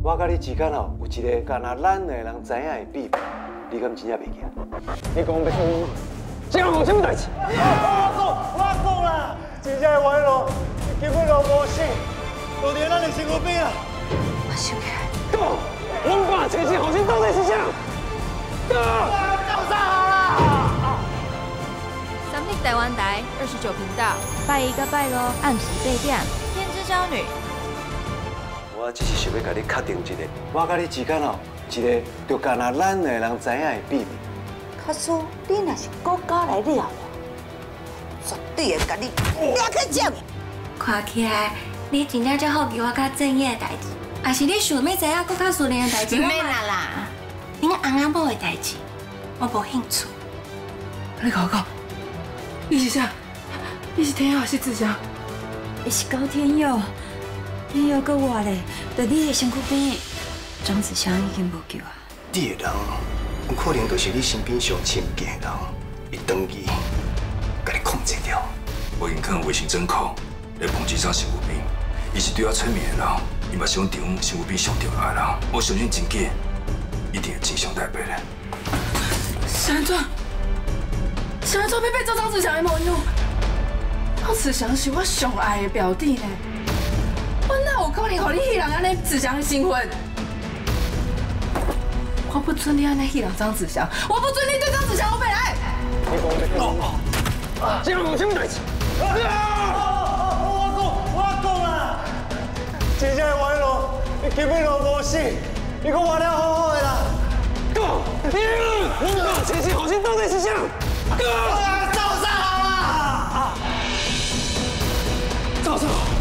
我甲你之间哦，有一个干那咱两个人知影的秘密，你敢真正袂记啊？你讲要什么？这样有什么代志？ 我讲啦，真正的歪路根本就无死，就连咱的身躯边啊！ 我想起来， 讲，龙爸前妻好心到底是啥？讲， 搞啥好啦？ 三立台湾台29频道，拜一到拜五暗时8点，《天之娇女》。 我只是想要甲你确定一个，我甲你之间哦，一个就干那咱两个人知影的秘密。 可是你若是国家来了，绝对会甲你抓去斩。 看起来你真正足好奇我甲正业的代志，还是你想要知影国家苏联的代志？ 免啦， 恁翁仔某的代志，我无兴趣。 你讲讲，你是啥？你是天佑还是志祥？ 伊是高天佑，天佑搁我咧，在你的身躯边，张子祥已经无救啊。 你的人，有可能就是你身边上亲近的人，伊长期甲你控制掉。 我因看卫生针口来抨击上身躯边，伊是对我催眠的人，伊嘛是用场身躯边上吊的人。我相信真假，一定会真相大白的。 山庄要被做张子祥的某用。张子祥是我上爱的表弟呢，我哪有可能让你迄人安尼子祥的身份？我不准你安尼戏人张子祥，我不准你对张子祥有未来。 你讲要这样有什么代志？ 我讲啦，真正的歪路根本就无死，你讲活了好好的啦。 讲，龙爸前妻好心到底是啥？讲， 造啥好啦？ 赵少。